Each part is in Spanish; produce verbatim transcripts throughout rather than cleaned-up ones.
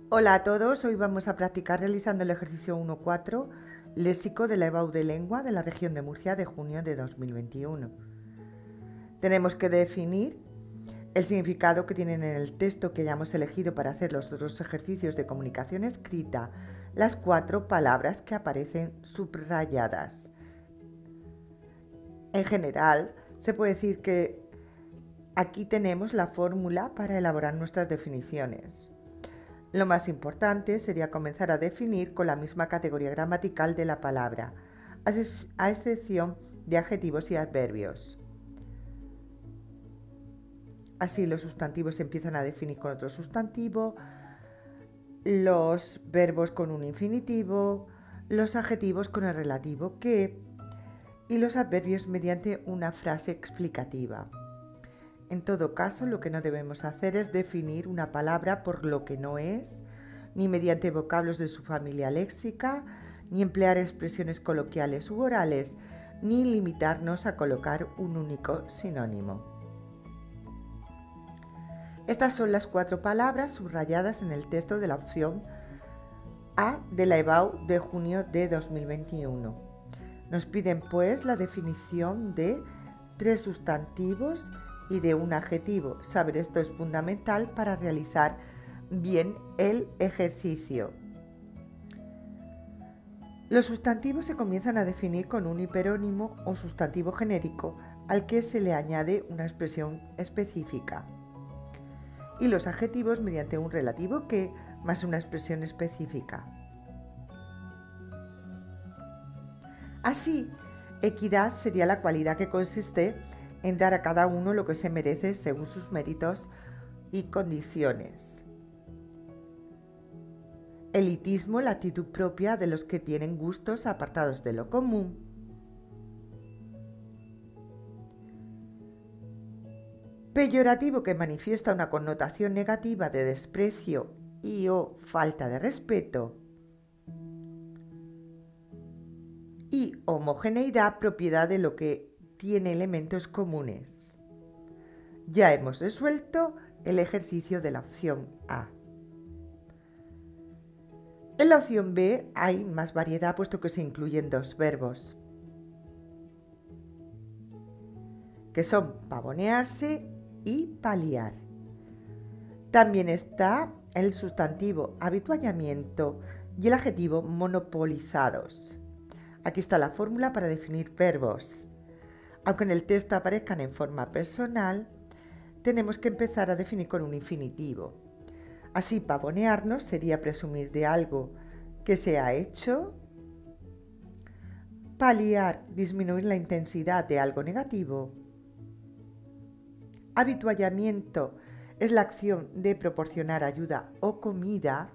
Hola a todos, hoy vamos a practicar realizando el ejercicio uno punto cuatro, léxico de la E B A U de lengua de la región de Murcia de junio de dos mil veintiuno. Tenemos que definir el significado que tienen en el texto que hayamos elegido para hacer los otros ejercicios de comunicación escrita, las cuatro palabras que aparecen subrayadas. En general, se puede decir que aquí tenemos la fórmula para elaborar nuestras definiciones. Lo más importante sería comenzar a definir con la misma categoría gramatical de la palabra, a excepción de adjetivos y adverbios. Así los sustantivos se empiezan a definir con otro sustantivo, los verbos con un infinitivo, los adjetivos con el relativo que y los adverbios mediante una frase explicativa. En todo caso, lo que no debemos hacer es definir una palabra por lo que no es, ni mediante vocablos de su familia léxica, ni emplear expresiones coloquiales u orales, ni limitarnos a colocar un único sinónimo. Estas son las cuatro palabras subrayadas en el texto de la opción A de la E B A U de junio de dos mil veintiuno. Nos piden pues la definición de tres sustantivos y de un adjetivo. Saber esto es fundamental para realizar bien el ejercicio. Los sustantivos se comienzan a definir con un hiperónimo o sustantivo genérico al que se le añade una expresión específica. Y los adjetivos mediante un relativo que más una expresión específica. Así, equidad sería la cualidad que consiste en dar a cada uno lo que se merece según sus méritos y condiciones. Elitismo, la actitud propia de los que tienen gustos apartados de lo común. Peyorativo, que manifiesta una connotación negativa de desprecio y o falta de respeto. Y homogeneidad, propiedad de lo que tiene elementos comunes. Ya hemos resuelto el ejercicio de la opción A. En la opción B hay más variedad puesto que se incluyen dos verbos, que son pavonearse y paliar. También está el sustantivo habituallamiento y el adjetivo monopolizados. Aquí está la fórmula para definir verbos. Aunque en el texto aparezcan en forma personal, tenemos que empezar a definir con un infinitivo. Así, pavonearnos sería presumir de algo que se ha hecho. Paliar, disminuir la intensidad de algo negativo. Habituallamiento es la acción de proporcionar ayuda o comida.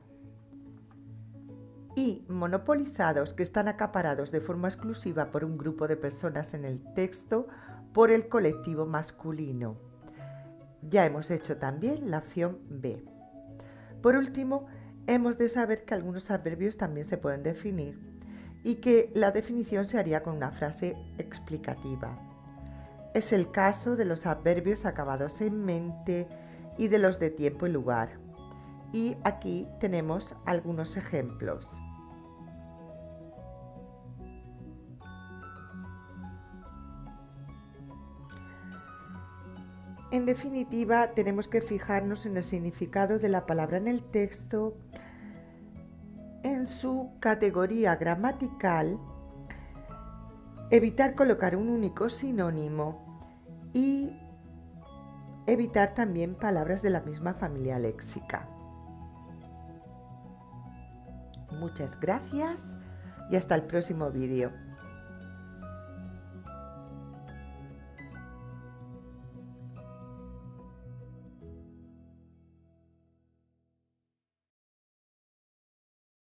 Y monopolizados, que están acaparados de forma exclusiva por un grupo de personas en el texto por el colectivo masculino. Ya hemos hecho también la opción B. Por último, hemos de saber que algunos adverbios también se pueden definir y que la definición se haría con una frase explicativa. Es el caso de los adverbios acabados en mente y de los de tiempo y lugar. Y aquí tenemos algunos ejemplos. En definitiva, tenemos que fijarnos en el significado de la palabra en el texto, en su categoría gramatical, evitar colocar un único sinónimo y evitar también palabras de la misma familia léxica. Muchas gracias y hasta el próximo vídeo.